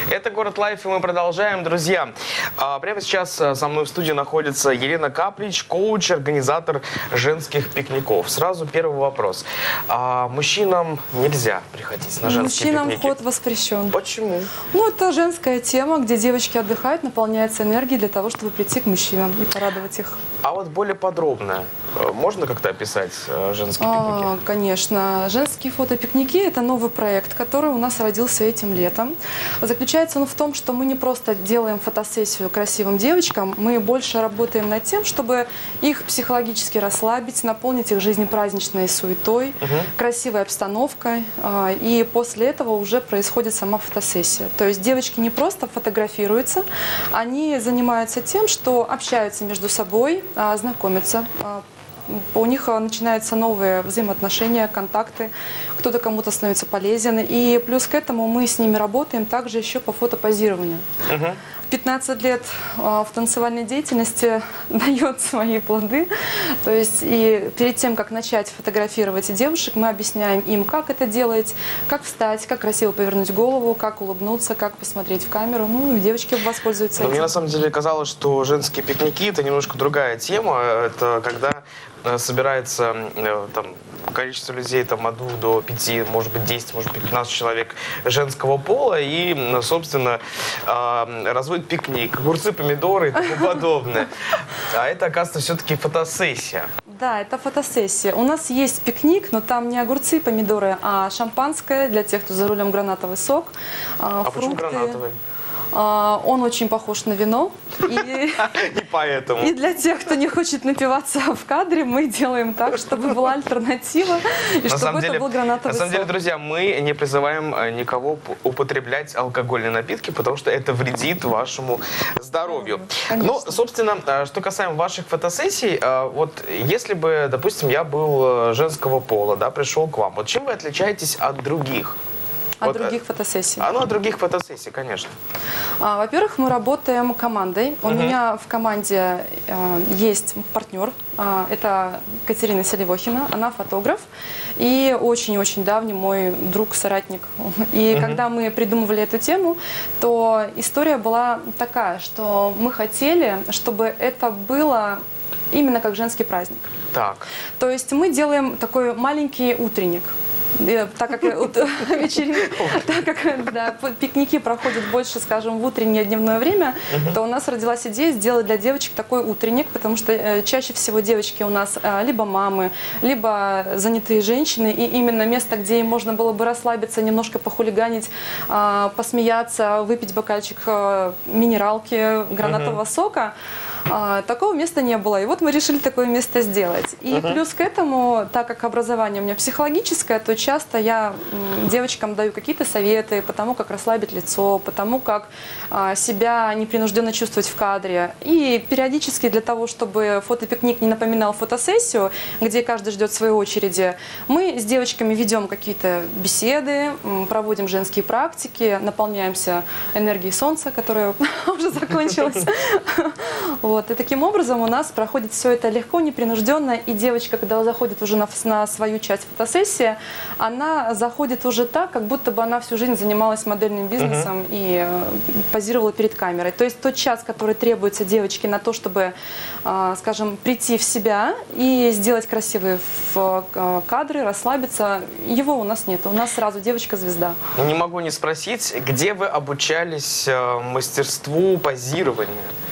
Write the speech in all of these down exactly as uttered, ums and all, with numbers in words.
Это «Город Лайф», и мы продолжаем. Друзья, прямо сейчас со мной в студии находится Елена Каплич, коуч, организатор женских пикников. Сразу первый вопрос. А мужчинам нельзя приходить на женские Мужчинам пикники? вход воспрещен. Почему? Ну, это женская тема, где девочки отдыхают, наполняются энергией для того, чтобы прийти к мужчинам и порадовать их. А вот более подробно можно как-то описать женские пикники? А, конечно. Женские фотопикники – это новый проект, который у нас родился этим летом. Заключается он в том, что мы не просто делаем фотосессию красивым девочкам, мы больше работаем над тем, чтобы их психологически расслабить, наполнить их жизнь праздничной суетой, угу. красивой обстановкой. И после этого уже происходит сама фотосессия. То есть девочки не просто фотографируются, они занимаются тем, что общаются между собой, знакомятся. У них начинаются новые взаимоотношения, контакты, кто-то кому-то становится полезен. И плюс к этому мы с ними работаем также еще по фотопозированию. Uh-huh. пятнадцать лет в танцевальной деятельности дает свои плоды. То есть и перед тем, как начать фотографировать девушек, мы объясняем им, как это делать, как встать, как красиво повернуть голову, как улыбнуться, как посмотреть в камеру. Ну, и девочки воспользуются этим. Мне на самом деле казалось, что женские пикники – это немножко другая тема. Это когда собирается там количество людей там, от двух до пяти, может быть, десять, может быть, пятнадцать человек женского пола и, собственно, разводят пикник, огурцы, помидоры и тому подобное. А это, оказывается, все-таки фотосессия. Да, это фотосессия. У нас есть пикник, но там не огурцы и помидоры, а шампанское для тех, кто за рулем, гранатовый сок, а фрукты. Почему гранатовый? Он очень похож на вино. И, и поэтому. И для тех, кто не хочет напиваться в кадре, мы делаем так, чтобы была альтернатива, и на чтобы деле, это был гранатовый На самом сок. деле, друзья, мы не призываем никого употреблять алкогольные напитки, потому что это вредит вашему здоровью. Конечно. Ну, собственно, что касаемо ваших фотосессий, вот если бы, допустим, я был женского пола, да, пришел к вам, вот чем вы отличаетесь от других? От вот, других фотосессий? А, ну, от других фотосессий, конечно. А, во-первых, мы работаем командой. У uh-huh. меня в команде э, есть партнер. Э, это Катерина Селивохина. Она фотограф. И очень-очень давний мой друг, соратник. И uh-huh. когда мы придумывали эту тему, то история была такая, что мы хотели, чтобы это было именно как женский праздник. Так. То есть мы делаем такой маленький утренник. Так как, вечеринки, так как да, пикники проходят больше, скажем, в утреннее дневное время, uh-huh. то у нас родилась идея сделать для девочек такой утренник, потому что э, чаще всего девочки у нас э, либо мамы, либо занятые женщины, и именно место, где им можно было бы расслабиться, немножко похулиганить, э, посмеяться, выпить бокальчик э, минералки, гранатового uh-huh. сока, А, такого места не было. И вот мы решили такое место сделать. И uh-huh. плюс к этому, так как образование у меня психологическое, то часто я м, девочкам даю какие-то советы по тому, как расслабить лицо, по тому, как а, себя непринужденно чувствовать в кадре. И периодически для того, чтобы фотопикник не напоминал фотосессию, где каждый ждет своей очереди, мы с девочками ведем какие-то беседы, м, проводим женские практики, наполняемся энергией солнца, которая уже закончилась. Вот. И таким образом у нас проходит все это легко, непринужденно, и девочка, когда заходит уже на, на свою часть фотосессии, она заходит уже так, как будто бы она всю жизнь занималась модельным бизнесом uh-huh. и э, позировала перед камерой. То есть тот час, который требуется девочке на то, чтобы, э, скажем, прийти в себя и сделать красивые в, э, кадры, расслабиться, его у нас нет. У нас сразу девочка-звезда. Не могу не спросить, где вы обучались э, мастерству позирования?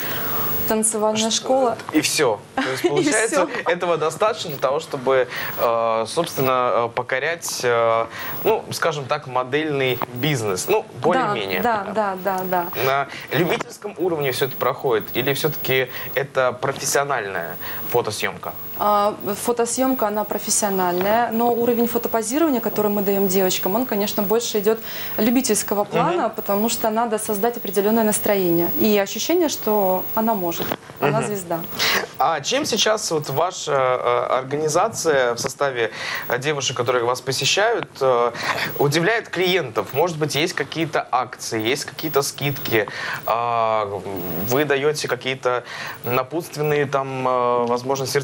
Танцевальная школа. И все. То есть, получается, этого достаточно для того, чтобы, э, собственно, покорять, э, ну, скажем так, модельный бизнес. Ну, более-менее. Да, да, да, да, да. На любительском уровне все это проходит? Или все-таки это профессиональная фотосъемка? Фотосъемка, она профессиональная, но уровень фотопозирования, который мы даем девочкам, он, конечно, больше идет любительского плана, uh-huh. потому что надо создать определенное настроение и ощущение, что она может, она uh-huh. звезда. А чем сейчас вот ваша э, организация в составе девушек, которые вас посещают, э, удивляет клиентов? Может быть, есть какие-то акции, есть какие-то скидки, э, вы даете какие-то напутственные, там, э, возможно, сертификаты?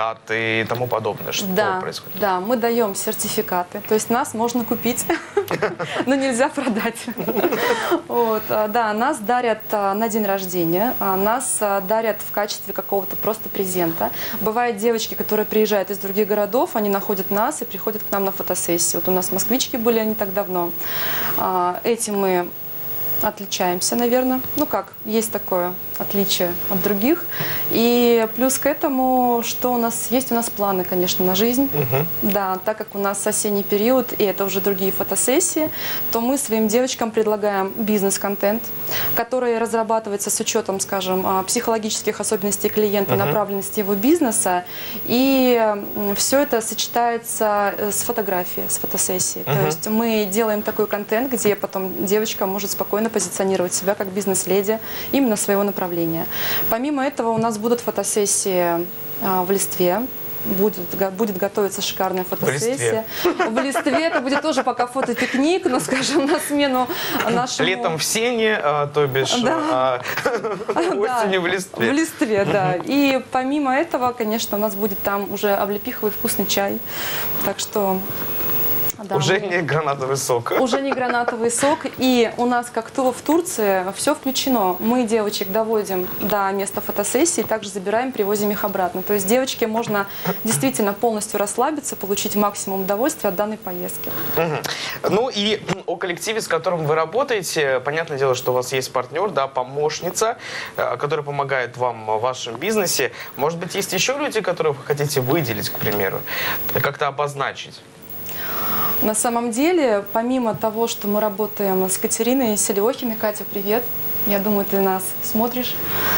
сертификат и тому подобное? Что да, происходит? Да, мы даем сертификаты. То есть нас можно купить, но нельзя продать. Вот, да, нас дарят на день рождения, нас дарят в качестве какого-то просто презента. Бывают девочки, которые приезжают из других городов, они находят нас и приходят к нам на фотосессию. Вот у нас москвички были не так давно. Этим мы отличаемся, наверное. Ну как, есть такое отличие от других. И плюс к этому, что у нас есть, у нас планы, конечно, на жизнь. Угу. Да, так как у нас осенний период, и это уже другие фотосессии, то мы своим девочкам предлагаем бизнес-контент, который разрабатывается с учетом, скажем, психологических особенностей клиента, угу. направленности его бизнеса. И все это сочетается с фотографией, с фотосессией. Угу. То есть мы делаем такой контент, где потом девочка может спокойно позиционировать себя как бизнес-леди именно своего направления. Помимо этого у нас будут фотосессии а, в Листве. Будет, будет готовиться шикарная фотосессия. В Листве. В Листве это будет тоже пока фотопикник, но, скажем, на смену нашему... Летом в Сене, а, то бишь, да. а, осенью в Листве. В Листве, да. И помимо этого, конечно, у нас будет там уже облепиховый вкусный чай. Так что... Да, уже мы... не гранатовый сок. Уже не гранатовый сок. И у нас, как то в Турции, все включено. Мы девочек доводим до места фотосессии, также забираем, привозим их обратно. То есть девочке можно действительно полностью расслабиться, получить максимум удовольствия от данной поездки. Угу. Ну и о коллективе, с которым вы работаете, понятное дело, что у вас есть партнер, да, помощница, которая помогает вам в вашем бизнесе. Может быть, есть еще люди, которых вы хотите выделить, к примеру, как-то обозначить? На самом деле, помимо того, что мы работаем с Катериной Селиохиной, Катя, привет, я думаю, ты нас смотришь,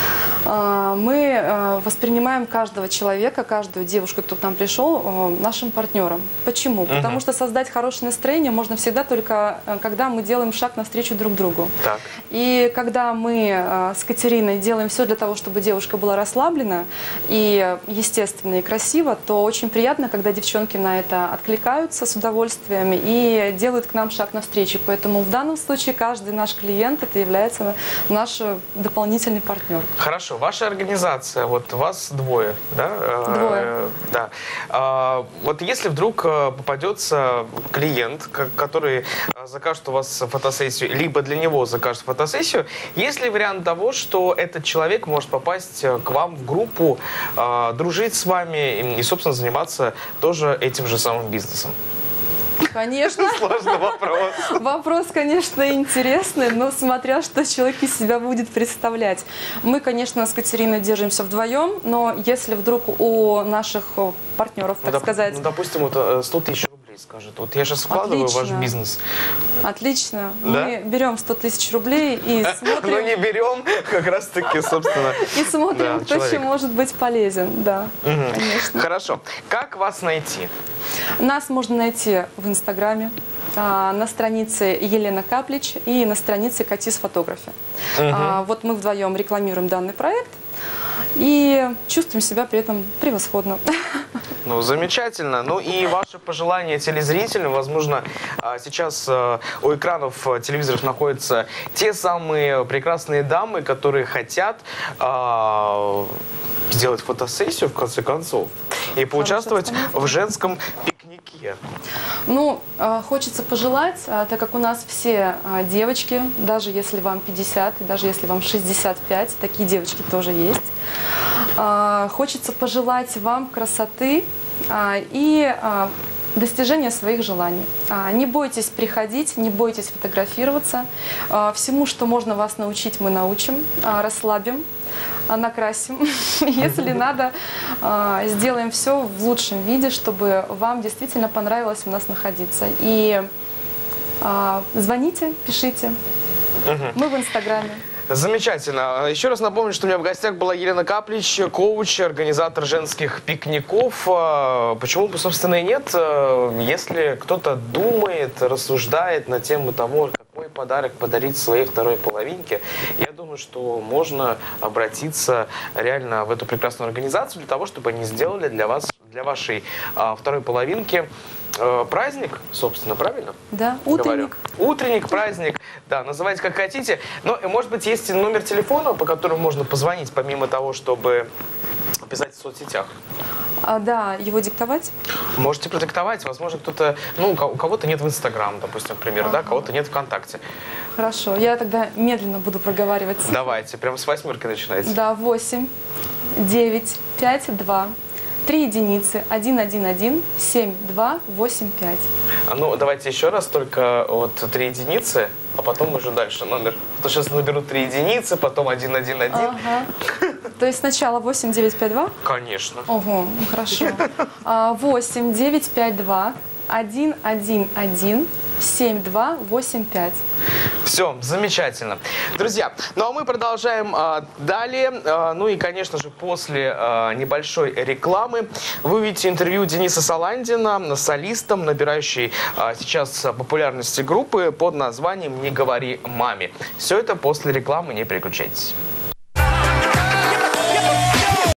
мы воспринимаем каждого человека, каждую девушку, кто к нам пришел, нашим партнером. Почему? Uh-huh. Потому что создать хорошее настроение можно всегда только, когда мы делаем шаг навстречу друг другу. Так. И когда мы с Катериной делаем все для того, чтобы девушка была расслаблена и естественно и красиво, то очень приятно, когда девчонки на это откликаются с удовольствием и делают к нам шаг навстречу. Поэтому в данном случае каждый наш клиент это является наш дополнительный партнер. Хорошо. Ваша организация, вот вас двое, да? Двое. Да. А, вот если вдруг попадется клиент, который закажет у вас фотосессию, либо для него закажет фотосессию, есть ли вариант того, что этот человек может попасть к вам в группу, дружить с вами и, собственно, заниматься тоже этим же самым бизнесом? Конечно. Сложный вопрос. Вопрос, конечно, интересный, но смотря, что человек из себя будет представлять. Мы, конечно, с Катериной держимся вдвоем, но если вдруг у наших партнеров, так ну, сказать... Ну, допустим, вот сто тысяч рублей скажет. Вот я сейчас вкладываю в ваш бизнес. Отлично. Да? Мы берем сто тысяч рублей и смотрим... Но не берем, как раз-таки, собственно... И смотрим, кто чем может быть полезен. Да, конечно. Хорошо. Как вас найти? Нас можно найти в Инстаграме, на странице Елена Каплич и на странице Катис Фотографи. Угу. Вот мы вдвоем рекламируем данный проект и чувствуем себя при этом превосходно. Ну, замечательно. Ну и ваши пожелания телезрителям. Возможно, сейчас у экранов телевизоров находятся те самые прекрасные дамы, которые хотят сделать фотосессию, в конце концов, и поучаствовать в женском пикнике. Ну, хочется пожелать, так как у нас все девочки, даже если вам пятьдесят, даже если вам шестьдесят пять, такие девочки тоже есть, хочется пожелать вам красоты и достижения своих желаний. Не бойтесь приходить, не бойтесь фотографироваться. Всему, что можно вас научить, мы научим, расслабим, накрасим. Если надо, сделаем все в лучшем виде, чтобы вам действительно понравилось у нас находиться. И звоните, пишите. Мы в Инстаграме. Замечательно. Еще раз напомню, что у меня в гостях была Елена Каплич, коуч, организатор женских пикников. Почему бы, собственно, и нет? Если кто-то думает, рассуждает на тему того, какой подарок подарить своей второй половинке, я думаю, что можно обратиться реально в эту прекрасную организацию для того, чтобы они сделали для вас, для вашей а, второй половинки праздник, собственно, правильно? Да, утренник. Говорю. Утренник, праздник, да, называйте как хотите. Но, может быть, есть номер телефона, по которому можно позвонить, помимо того, чтобы писать в соцсетях? А, да, его диктовать? Можете продиктовать. Возможно, кто-то, ну, у кого-то нет в Инстаграм, допустим, например, Ага. да, кого-то нет ВКонтакте. Хорошо, я тогда медленно буду проговаривать. Давайте, прямо с восьмерки начинайте. Да, восемь, девять, пять, два, три единицы, один, один, один, семь, два, восемь, пять. Ну, давайте еще раз, только вот три единицы, а потом уже дальше номер. То сейчас наберут три единицы, потом один, один, один. Ага. То есть сначала восемь, девять, пять, два? Конечно. Ого, ну хорошо. А, восемь, девять, пять, два, один, один, один, семь, два, восемь, пять. Все, замечательно. Друзья, ну а мы продолжаем а, далее. А, ну и, конечно же, после а, небольшой рекламы вы увидите интервью Дениса Саландина, солистом, набирающей а, сейчас популярности группы под названием «Не говори маме». Все это после рекламы, не переключайтесь.